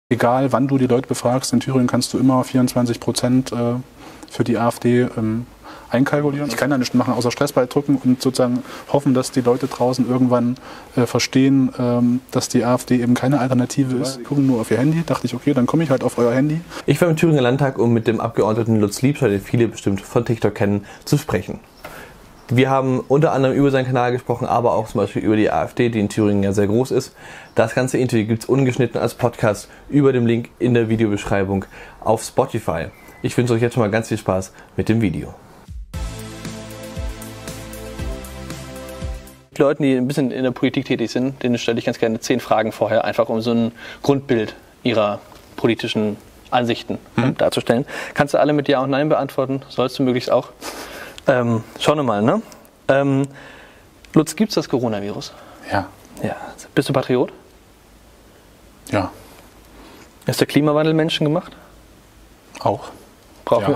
Egal, wann du die Leute befragst, in Thüringen kannst du immer 24% für die AfD einkalkulieren. Ich kann da nichts machen, außer Stressball drücken und sozusagen hoffen, dass die Leute draußen irgendwann verstehen, dass die AfD eben keine Alternative ist. Die gucken nur auf ihr Handy. Dachte ich, okay, dann komme ich halt auf euer Handy. Ich war im Thüringer Landtag, um mit dem Abgeordneten Lutz Liebscher, den viele bestimmt von TikTok kennen, zu sprechen. Wir haben unter anderem über seinen Kanal gesprochen, aber auch zum Beispiel über die AfD, die in Thüringen ja sehr groß ist. Das ganze Interview gibt es ungeschnitten als Podcast über dem Link in der Videobeschreibung auf Spotify. Ich wünsche euch jetzt schon mal ganz viel Spaß mit dem Video. Leuten, die ein bisschen in der Politik tätig sind, denen stelle ich ganz gerne 10 Fragen vorher, einfach um so ein Grundbild ihrer politischen Ansichten darzustellen. Kannst du alle mit Ja und Nein beantworten? Sollst du möglichst auch. Schauen wir mal, ne? Lutz, gibt es das Coronavirus? Ja. Ja. Bist du Patriot? Ja. Ist der Klimawandel menschengemacht? Auch. Brauchen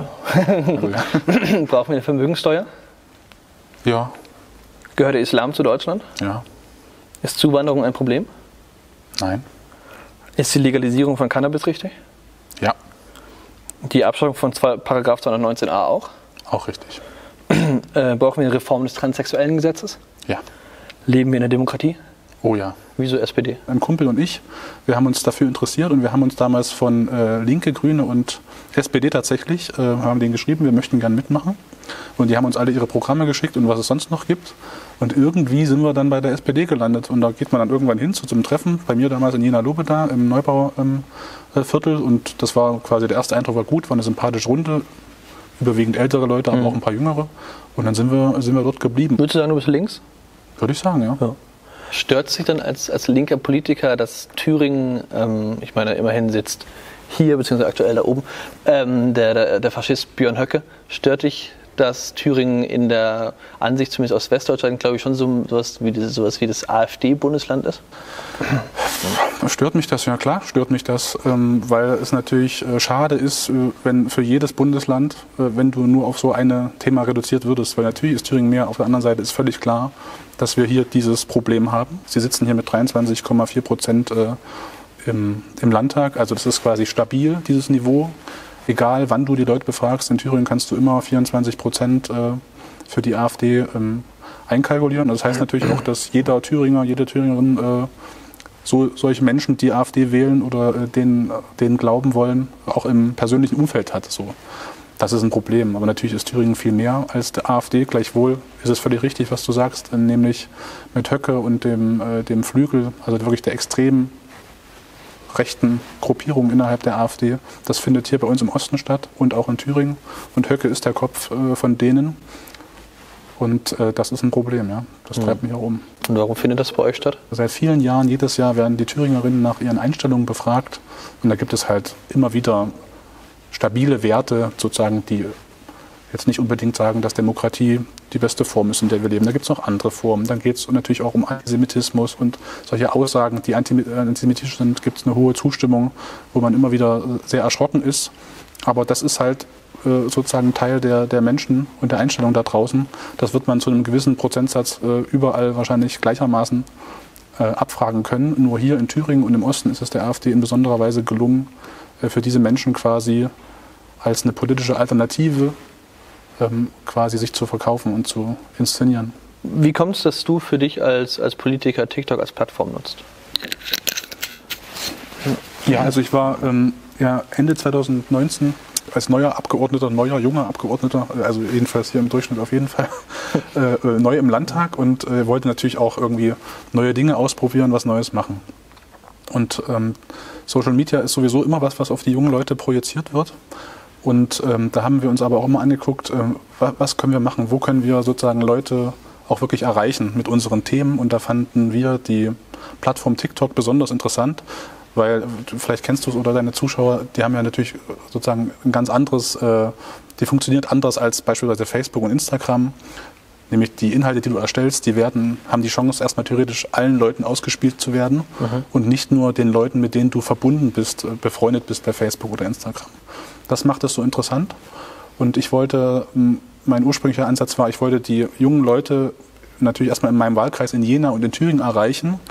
wir eine Vermögenssteuer? Ja. Gehört der Islam zu Deutschland? Ja. Ist Zuwanderung ein Problem? Nein. Ist die Legalisierung von Cannabis richtig? Ja. Die Abschaffung von Paragraph 219a auch? Auch richtig. Brauchen wir eine Reform des transsexuellen Gesetzes? Ja. Leben wir in der Demokratie? Oh ja. Wieso SPD? Ein Kumpel und ich, wir haben uns dafür interessiert und wir haben uns damals von Linke, Grüne und SPD tatsächlich, haben denen geschrieben, wir möchten gern mitmachen. Und die haben uns alle ihre Programme geschickt und was es sonst noch gibt. Und irgendwie sind wir dann bei der SPD gelandet. Und da geht man dann irgendwann hin zu einem Treffen, bei mir damals in Jena-Lobeda im Neubauviertel. Und das war quasi, der erste Eindruck war gut, war eine sympathische Runde. Überwiegend ältere Leute, aber auch ein paar jüngere. Und dann sind wir dort geblieben. Würdest du sagen, du bist links? Würde ich sagen, ja. Stört sich dann als linker Politiker, dass Thüringen, ich meine, immerhin sitzt hier, beziehungsweise aktuell da oben, der Faschist Björn Höcke, stört dich, dass Thüringen in der Ansicht, zumindest aus Westdeutschland, glaube ich, schon sowas wie das AfD-Bundesland ist? Stört mich das? Ja klar, stört mich das, weil es natürlich schade ist, wenn für jedes Bundesland, wenn du nur auf so ein Thema reduziert würdest, weil natürlich ist Thüringen mehr, auf der anderen Seite ist völlig klar, dass wir hier dieses Problem haben. Sie sitzen hier mit 23,4% im Landtag, also das ist quasi stabil, dieses Niveau. Egal, wann du die Leute befragst, in Thüringen kannst du immer 24% für die AfD einkalkulieren. Das heißt natürlich auch, dass jeder Thüringer, jede Thüringerin solche Menschen, die AfD wählen oder denen glauben wollen, auch im persönlichen Umfeld hat. So. Das ist ein Problem. Aber natürlich ist Thüringen viel mehr als die AfD. Gleichwohl ist es völlig richtig, was du sagst, nämlich mit Höcke und dem Flügel, also wirklich der extremen rechten Gruppierung innerhalb der AfD. Das findet hier bei uns im Osten statt und auch in Thüringen. Und Höcke ist der Kopf von denen. Und das ist ein Problem, ja. Das treibt mich auch um. Und warum findet das bei euch statt? Seit vielen Jahren, jedes Jahr werden die Thüringerinnen nach ihren Einstellungen befragt. Und da gibt es halt immer wieder stabile Werte, sozusagen, die jetzt nicht unbedingt sagen, dass Demokratie die beste Form ist, in der wir leben. Da gibt es noch andere Formen. Dann geht es natürlich auch um Antisemitismus und solche Aussagen, die antisemitisch sind, gibt es eine hohe Zustimmung, wo man immer wieder sehr erschrocken ist. Aber das ist halt sozusagen Teil der Menschen und der Einstellung da draußen. Das wird man zu einem gewissen Prozentsatz überall wahrscheinlich gleichermaßen abfragen können. Nur hier in Thüringen und im Osten ist es der AfD in besonderer Weise gelungen, für diese Menschen quasi als eine politische Alternative quasi sich zu verkaufen und zu inszenieren. Wie kommt es, dass du für dich als Politiker TikTok als Plattform nutzt? Ja, also ich war Ende 2019 als junger Abgeordneter, also jedenfalls hier im Durchschnitt auf jeden Fall, neu im Landtag und wollte natürlich auch irgendwie neue Dinge ausprobieren, was Neues machen. Und Social Media ist sowieso immer was auf die jungen Leute projiziert wird. Und da haben wir uns aber auch mal angeguckt, was können wir machen, wo können wir sozusagen Leute auch wirklich erreichen mit unseren Themen. Und da fanden wir die Plattform TikTok besonders interessant, weil vielleicht kennst du es oder deine Zuschauer, die haben ja natürlich sozusagen ein ganz anderes, die funktioniert anders als beispielsweise Facebook und Instagram. Nämlich die Inhalte, die du erstellst, haben die Chance, erstmal theoretisch allen Leuten ausgespielt zu werden und nicht nur den Leuten, mit denen du verbunden bist, befreundet bist bei Facebook oder Instagram. Das macht es so interessant. Und mein ursprünglicher Ansatz war, ich wollte die jungen Leute natürlich erstmal in meinem Wahlkreis in Jena und in Thüringen erreichen,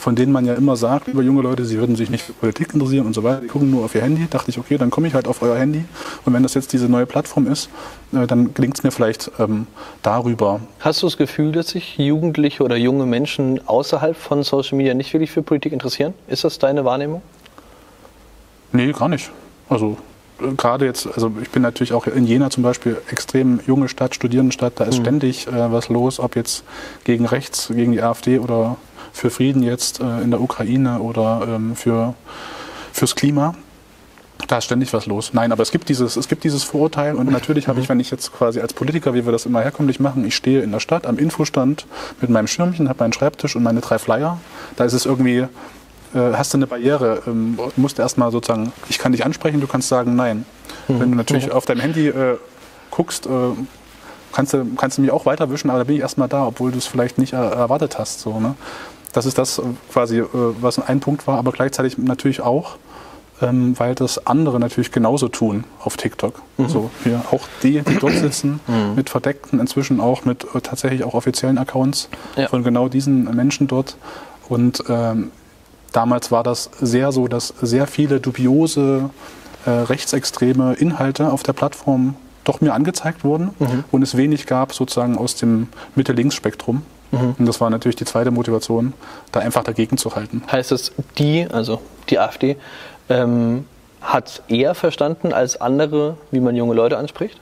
von denen man ja immer sagt über junge Leute, sie würden sich nicht für Politik interessieren und so weiter, die gucken nur auf ihr Handy, dachte ich, okay, dann komme ich halt auf euer Handy und wenn das jetzt diese neue Plattform ist, dann gelingt es mir vielleicht darüber. Hast du das Gefühl, dass sich Jugendliche oder junge Menschen außerhalb von Social Media nicht wirklich für Politik interessieren? Ist das deine Wahrnehmung? Nee, gar nicht. Also gerade jetzt, also ich bin natürlich auch in Jena zum Beispiel extrem junge Stadt, Studierendenstadt, da ist ständig was los, ob jetzt gegen rechts, gegen die AfD oder für Frieden jetzt in der Ukraine oder fürs Klima. Da ist ständig was los. Nein, aber es gibt dieses Vorurteil und natürlich habe ich, wenn ich jetzt quasi als Politiker, wie wir das immer herkömmlich machen, ich stehe in der Stadt am Infostand mit meinem Schirmchen, habe meinen Schreibtisch und meine 3 Flyer, da ist es irgendwie, hast du eine Barriere, musst du erstmal sozusagen, ich kann dich ansprechen, du kannst sagen nein. Wenn du natürlich auf deinem Handy guckst, kannst du mich auch weiterwischen, aber da bin ich erstmal da, obwohl du es vielleicht nicht erwartet hast. So, ne? Das ist das quasi, was ein Punkt war, aber gleichzeitig natürlich auch, weil das andere natürlich genauso tun auf TikTok. So, hier auch die dort sitzen, mit verdeckten, inzwischen auch mit tatsächlich auch offiziellen Accounts von genau diesen Menschen dort. Und damals war das sehr so, dass sehr viele dubiose, rechtsextreme Inhalte auf der Plattform doch mir angezeigt wurden und es wenig gab sozusagen aus dem Mitte-Links-Spektrum. Und das war natürlich die zweite Motivation, da einfach dagegen zu halten. Heißt es, also die AfD, hat eher verstanden als andere, wie man junge Leute anspricht?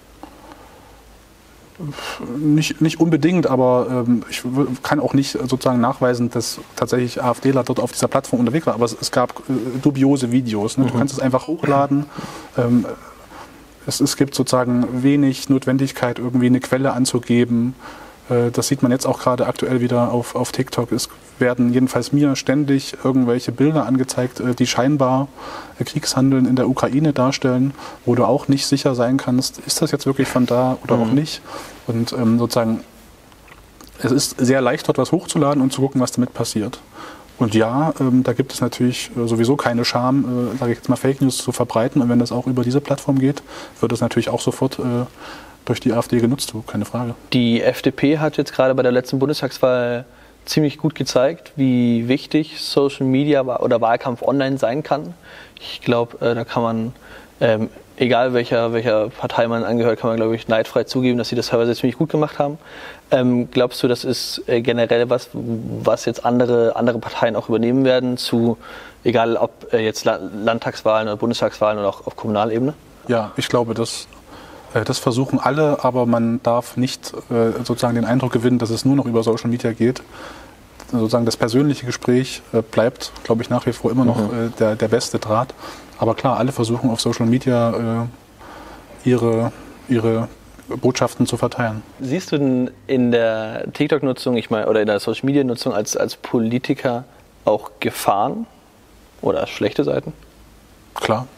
Nicht unbedingt, aber ich kann auch nicht sozusagen nachweisen, dass tatsächlich AfDler dort auf dieser Plattform unterwegs waren. Aber es gab dubiose Videos. Ne? Du kannst es einfach hochladen. Es gibt sozusagen wenig Notwendigkeit, irgendwie eine Quelle anzugeben. Das sieht man jetzt auch gerade aktuell wieder auf TikTok. Es werden jedenfalls mir ständig irgendwelche Bilder angezeigt, die scheinbar Kriegshandeln in der Ukraine darstellen, wo du auch nicht sicher sein kannst, ist das jetzt wirklich von da oder auch nicht. Und sozusagen, es ist sehr leicht, dort was hochzuladen und zu gucken, was damit passiert. Und ja, da gibt es natürlich sowieso keine Scham, sage ich jetzt mal, Fake News zu verbreiten. Und wenn das auch über diese Plattform geht, wird es natürlich auch sofort durch die AfD genutzt, keine Frage. Die FDP hat jetzt gerade bei der letzten Bundestagswahl ziemlich gut gezeigt, wie wichtig Social Media oder Wahlkampf online sein kann. Ich glaube, da kann man, egal welcher Partei man angehört, kann man, glaube ich, neidfrei zugeben, dass sie das teilweise ziemlich gut gemacht haben. Glaubst du, das ist generell was jetzt andere Parteien auch übernehmen werden, egal ob jetzt Landtagswahlen oder Bundestagswahlen oder auch auf Kommunalebene? Ja, ich glaube, das versuchen alle, aber man darf nicht sozusagen den Eindruck gewinnen, dass es nur noch über Social Media geht. Sozusagen das persönliche Gespräch bleibt, glaube ich, nach wie vor immer noch der beste Draht. Aber klar, alle versuchen auf Social Media ihre Botschaften zu verteilen. Siehst du denn in der TikTok-Nutzung, oder in der Social-Media-Nutzung als Politiker auch Gefahren oder schlechte Seiten? Klar.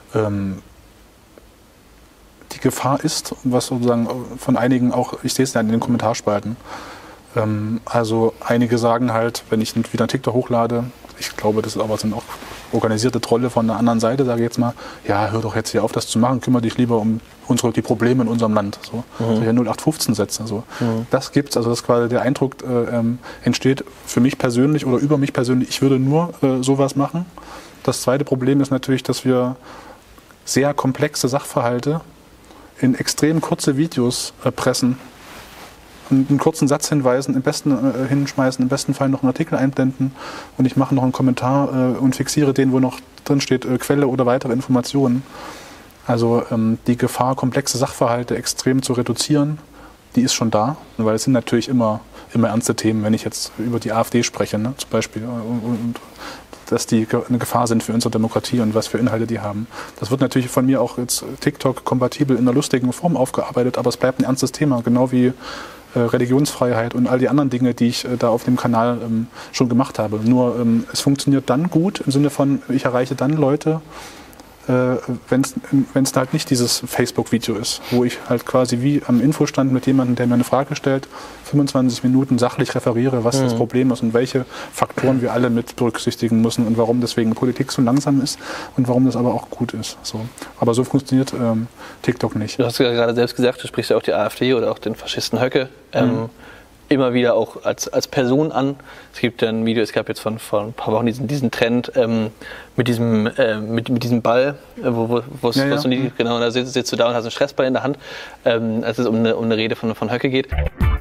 Die Gefahr ist, was sozusagen von einigen auch, ich sehe es ja in den Kommentarspalten, also einige sagen halt, wenn ich wieder einen TikTok hochlade, ich glaube, das sind auch organisierte Trolle von der anderen Seite, sage ich jetzt mal, ja, hör doch jetzt hier auf, das zu machen, kümmere dich lieber um die Probleme in unserem Land. So. Solche 0815 Sätze. So. Das gibt's, also dass quasi der Eindruck entsteht für mich persönlich oder über mich persönlich, ich würde nur sowas machen. Das zweite Problem ist natürlich, dass wir sehr komplexe Sachverhalte in extrem kurze Videos pressen, einen kurzen Satz hinweisen, hinschmeißen, im besten Fall noch einen Artikel einblenden und ich mache noch einen Kommentar und fixiere den, wo noch drin steht, Quelle oder weitere Informationen. Also die Gefahr, komplexe Sachverhalte extrem zu reduzieren, die ist schon da, weil es sind natürlich immer ernste Themen, wenn ich jetzt über die AfD spreche, ne, zum Beispiel, und dass die eine Gefahr sind für unsere Demokratie und was für Inhalte die haben. Das wird natürlich von mir auch jetzt TikTok-kompatibel in einer lustigen Form aufgearbeitet, aber es bleibt ein ernstes Thema, genau wie Religionsfreiheit und all die anderen Dinge, die ich da auf dem Kanal schon gemacht habe. Nur es funktioniert dann gut, im Sinne von, ich erreiche dann Leute, wenn es halt nicht dieses Facebook-Video ist, wo ich halt quasi wie am Infostand mit jemandem, der mir eine Frage stellt, 25 Minuten sachlich referiere, was das Problem ist und welche Faktoren wir alle mit berücksichtigen müssen und warum deswegen Politik so langsam ist und warum das aber auch gut ist. So. Aber so funktioniert TikTok nicht. Du hast ja gerade selbst gesagt, du sprichst ja auch die AfD oder auch den Faschisten Höcke. immer wieder auch als Person an. Es gibt ein Video, es gab jetzt von ein paar Wochen diesen Trend mit diesem Ball, wo es so niedrig, genau, da sitzt du da und hast einen Stressball in der Hand, als es um eine Rede von Höcke geht.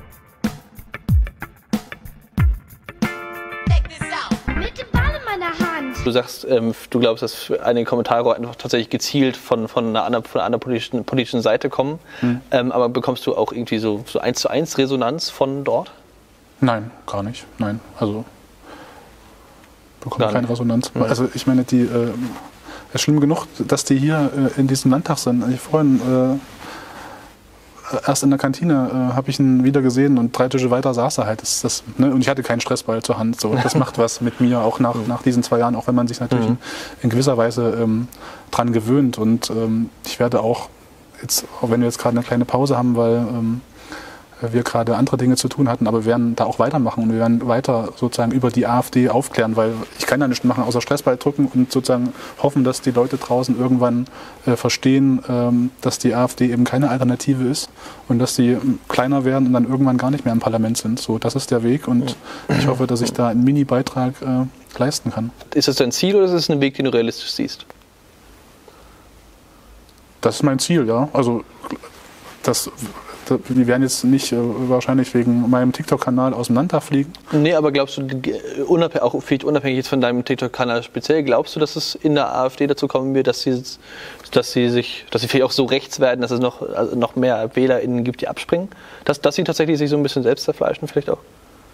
Du sagst, du glaubst, dass einige Kommentare einfach tatsächlich gezielt von einer anderen politischen Seite kommen. Aber bekommst du auch irgendwie so 1:1 Resonanz von dort? Nein, gar nicht. Nein, also bekomme keine Resonanz. Also ich meine, es ist schlimm genug, dass die hier in diesem Landtag sind. Ich vorhin erst in der Kantine habe ich ihn wieder gesehen und 3 Tische weiter saß er halt. Und ich hatte keinen Stressball zur Hand. So. Das macht was mit mir, auch nach diesen 2 Jahren, auch wenn man sich natürlich in gewisser Weise dran gewöhnt. Und ich werde auch jetzt, auch wenn wir jetzt gerade eine kleine Pause haben, weil wir gerade andere Dinge zu tun hatten, aber wir werden da auch weitermachen und wir werden weiter sozusagen über die AfD aufklären, weil ich kann ja nichts machen, außer Stressball drücken und sozusagen hoffen, dass die Leute draußen irgendwann verstehen, dass die AfD eben keine Alternative ist und dass sie kleiner werden und dann irgendwann gar nicht mehr im Parlament sind. So, das ist der Weg und ich hoffe, dass ich da einen Mini-Beitrag leisten kann. Ist das dein Ziel oder ist es ein Weg, den du realistisch siehst? Das ist mein Ziel, ja. Also die werden jetzt nicht wahrscheinlich wegen meinem TikTok-Kanal aus dem Landtag fliegen. Nee, aber glaubst du, auch vielleicht unabhängig jetzt von deinem TikTok-Kanal speziell, glaubst du, dass es in der AfD dazu kommen wird, dass sie vielleicht auch so rechts werden, dass es noch mehr WählerInnen gibt, die abspringen? Dass sie tatsächlich sich so ein bisschen selbst zerfleischen vielleicht auch?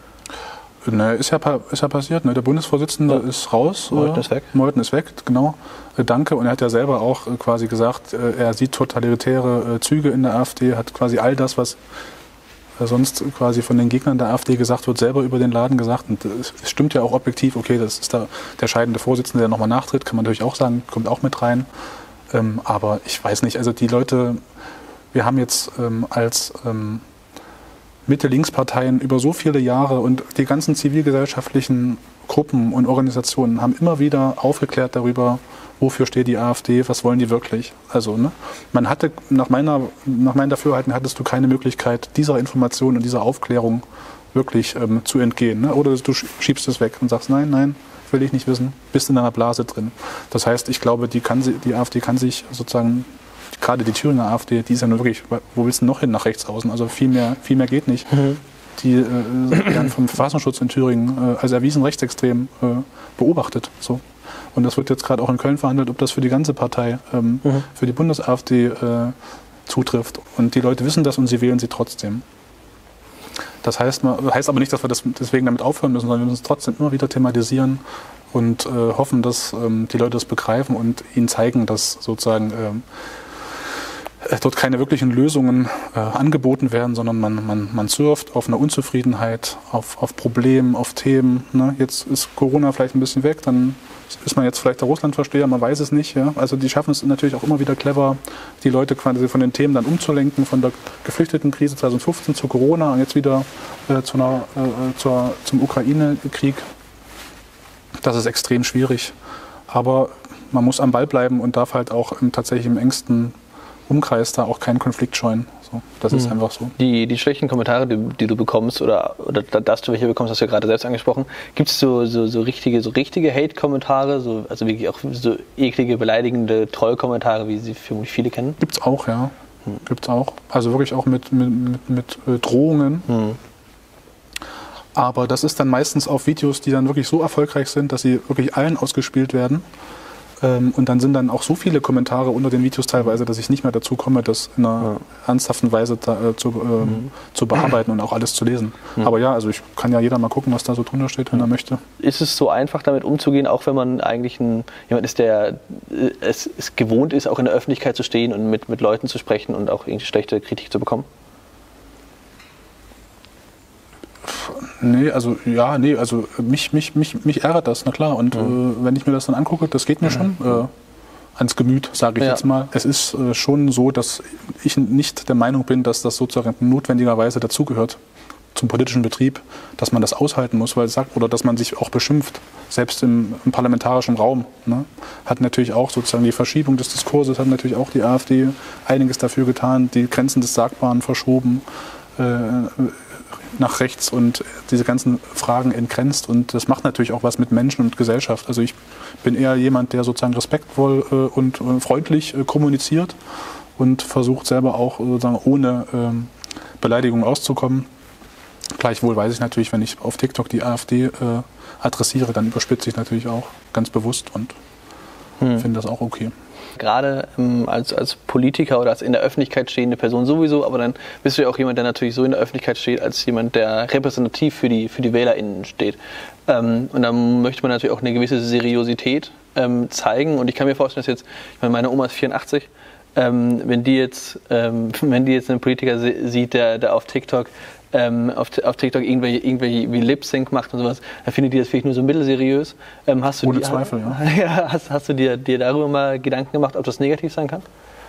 Ne, ist ja passiert. Ne? Der Bundesvorsitzende ist raus. Meuthen ist weg, genau. Danke. Und er hat ja selber auch quasi gesagt, er sieht totalitäre Züge in der AfD, hat quasi all das, was sonst quasi von den Gegnern der AfD gesagt wird, selber über den Laden gesagt. Und es stimmt ja auch objektiv, okay, das ist der scheidende Vorsitzende, der nochmal nachtritt, kann man natürlich auch sagen, kommt auch mit rein. Aber ich weiß nicht, also die Leute, wir haben jetzt als Mitte-Links-Parteien über so viele Jahre und die ganzen zivilgesellschaftlichen Gruppen und Organisationen haben immer wieder aufgeklärt darüber, wofür steht die AfD, was wollen die wirklich. Also man hatte, nach meinem Dafürhalten, hattest du keine Möglichkeit, dieser Information und dieser Aufklärung wirklich zu entgehen. Ne? Oder du schiebst es weg und sagst, nein, will ich nicht wissen, bist in einer Blase drin. Das heißt, ich glaube, die AfD kann sich sozusagen, gerade die Thüringer AfD, die ist ja nur wirklich, wo willst du noch hin, nach rechts außen? Also viel mehr geht nicht. Die werden vom Verfassungsschutz in Thüringen als erwiesen rechtsextrem beobachtet. So. Und das wird jetzt gerade auch in Köln verhandelt, ob das für die ganze Partei, für die Bundes-AfD zutrifft. Und die Leute wissen das und sie wählen sie trotzdem. Das heißt aber nicht, dass wir deswegen damit aufhören müssen, sondern wir müssen es trotzdem immer wieder thematisieren und hoffen, dass die Leute das begreifen und ihnen zeigen, dass sozusagen dort keine wirklichen Lösungen angeboten werden, sondern man surft auf eine Unzufriedenheit, auf Problemen, auf Themen. Ne? Jetzt ist Corona vielleicht ein bisschen weg, dann ist man jetzt vielleicht der Russlandversteher, man weiß es nicht. Ja? Also die schaffen es natürlich auch immer wieder clever, die Leute quasi von den Themen dann umzulenken, von der Geflüchtetenkrise 2015 zu Corona und jetzt wieder zum Ukraine-Krieg. Das ist extrem schwierig. Aber man muss am Ball bleiben und darf halt auch tatsächlich im engsten Umkreis da auch keinen Konflikt scheuen. So, das ist einfach so. Die schlechten Kommentare, die du bekommst oder dass du welche bekommst, hast du ja gerade selbst angesprochen. Gibt es so richtige Hate-Kommentare, also wirklich auch so eklige, beleidigende Troll-Kommentare, wie sie vermutlich viele kennen? Gibt's auch, ja. Gibt's auch. Also wirklich auch mit Drohungen. Aber das ist dann meistens auf Videos, die dann wirklich so erfolgreich sind, dass sie wirklich allen ausgespielt werden. Und dann sind dann auch so viele Kommentare unter den Videos teilweise, dass ich nicht mehr dazu komme, das in einer ernsthaften Weise zu bearbeiten und auch alles zu lesen. Aber ja, also ich kann ja jeder mal gucken, was da so drunter steht, wenn er möchte. Ist es so einfach, damit umzugehen, auch wenn man eigentlich jemand ist, der es gewohnt ist, auch in der Öffentlichkeit zu stehen und mit Leuten zu sprechen und auch irgendwie schlechte Kritik zu bekommen? Also mich ärgert das, na klar. Und wenn ich mir das dann angucke, das geht mir schon ans Gemüt, sage ich jetzt mal. Es ist schon so, dass ich nicht der Meinung bin, dass das sozusagen notwendigerweise dazugehört zum politischen Betrieb, dass man das aushalten muss, weil es sagt, oder dass man sich auch beschimpft, selbst im parlamentarischen Raum. Ne? Hat natürlich auch sozusagen die Verschiebung des Diskurses, hat natürlich auch die AfD einiges dafür getan, die Grenzen des Sagbaren verschoben, nach rechts und diese ganzen Fragen entgrenzt. Und das macht natürlich auch was mit Menschen und Gesellschaft. Also ich bin eher jemand, der sozusagen respektvoll und freundlich kommuniziert und versucht selber auch sozusagen ohne Beleidigung auszukommen. Gleichwohl weiß ich natürlich, wenn ich auf TikTok die AfD adressiere, dann überspitze ich natürlich auch ganz bewusst und finde das auch okay. Gerade als Politiker oder als in der Öffentlichkeit stehende Person sowieso, aber dann bist du ja auch jemand, der natürlich so in der Öffentlichkeit steht, als jemand, der repräsentativ für die WählerInnen steht. Und dann möchte man natürlich auch eine gewisse Seriosität zeigen. Und ich kann mir vorstellen, dass jetzt, ich meine, meine Oma ist 84, wenn die jetzt einen Politiker sieht, der auf TikTok irgendwelche wie Lip-Sync macht und sowas, dann findet die das vielleicht nur so mittelseriös. Ohne Zweifel, ja. Ja, hast du dir darüber mal Gedanken gemacht, ob das negativ sein kann?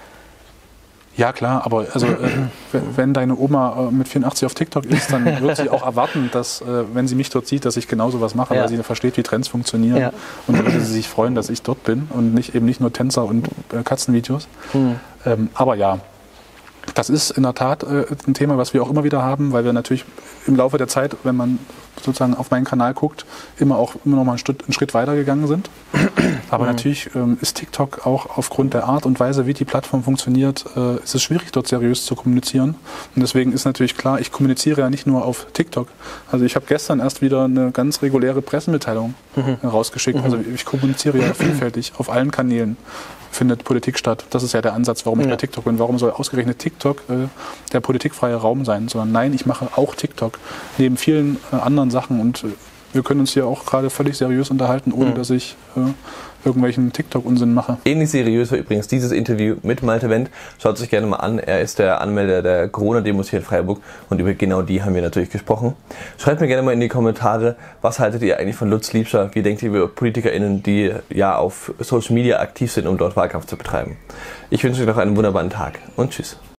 Ja klar, aber also wenn deine Oma mit 84 auf TikTok ist, dann wird sie auch erwarten, dass, wenn sie mich dort sieht, dass ich genauso was mache, weil sie versteht, wie Trends funktionieren. Ja. Und dann würde sie sich freuen, dass ich dort bin und eben nicht nur Tänzer und Katzenvideos. Aber ja, das ist in der Tat ein Thema, was wir auch immer wieder haben, weil wir natürlich im Laufe der Zeit, wenn man sozusagen auf meinen Kanal guckt, immer noch mal einen Schritt weiter gegangen sind. Aber natürlich ist TikTok auch aufgrund der Art und Weise, wie die Plattform funktioniert, ist es schwierig, dort seriös zu kommunizieren. Und deswegen ist natürlich klar, ich kommuniziere ja nicht nur auf TikTok. Also ich habe gestern erst wieder eine ganz reguläre Pressemitteilung rausgeschickt. Also ich kommuniziere ja vielfältig auf allen Kanälen. Findet Politik statt. Das ist ja der Ansatz, warum ich bei TikTok bin. Warum soll ausgerechnet TikTok der politikfreie Raum sein? Sondern nein, ich mache auch TikTok neben vielen anderen Sachen und wir können uns hier auch gerade völlig seriös unterhalten, ohne dass ich irgendwelchen TikTok-Unsinn mache. Ähnlich seriös war übrigens dieses Interview mit Malte Wendt. Schaut es euch gerne mal an. Er ist der Anmelder der Corona-Demos hier in Freiburg und über genau die haben wir natürlich gesprochen. Schreibt mir gerne mal in die Kommentare, was haltet ihr eigentlich von Lutz Liebscher? Wie denkt ihr über PolitikerInnen, die ja auf Social Media aktiv sind, um dort Wahlkampf zu betreiben? Ich wünsche euch noch einen wunderbaren Tag und tschüss.